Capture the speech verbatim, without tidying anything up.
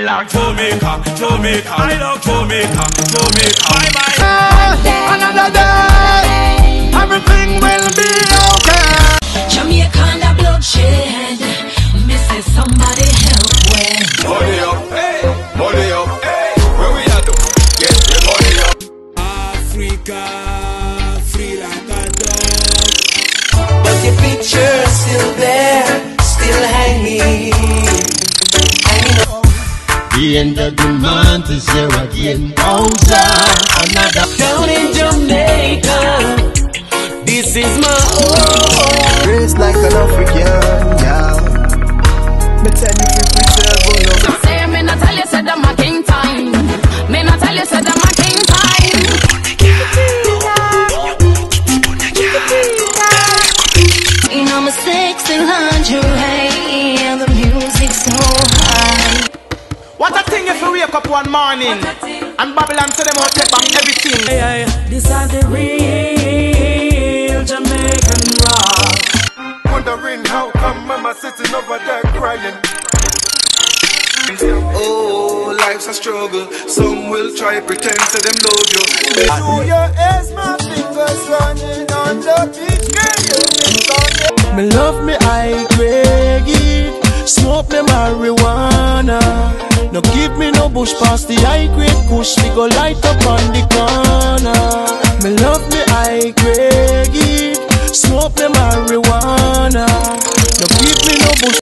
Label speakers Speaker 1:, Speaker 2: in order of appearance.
Speaker 1: love Jamaica, Jamaica. I love Jamaica, Jamaica. Bye bye.
Speaker 2: Another day, everything will be okay.
Speaker 3: Jamaica under bloodshed. Missing somebody help when.
Speaker 4: Money up, hey, money up, hey. Where we at though? Get the money up.
Speaker 5: Africa, free like a dog.
Speaker 6: But your picture's still there, still hanging.
Speaker 2: The end of the month is here again. Bowser, another.
Speaker 6: Down in Jamaica, this is my home.
Speaker 7: Raised like an African, yeah. Me tell you if we serve
Speaker 3: Say me not tell you said I'm a king time. Me not tell you said I'm a king time. You know my sexy lingerie and the music's so high.
Speaker 8: What a thing if you wake up one morning and Babylon to them out take back everything.
Speaker 5: Hey, hey, these are the real Jamaican rock.
Speaker 4: Wondering how come mama sitting over there crying. Oh, life's a struggle. Some will try pretend to them love you.
Speaker 7: through your ears, my fingers running on the beach. Me love me high grade, smoke me marijuana. No give me no bush past the high grade push. Me go light up on the corner. Me love me high grade.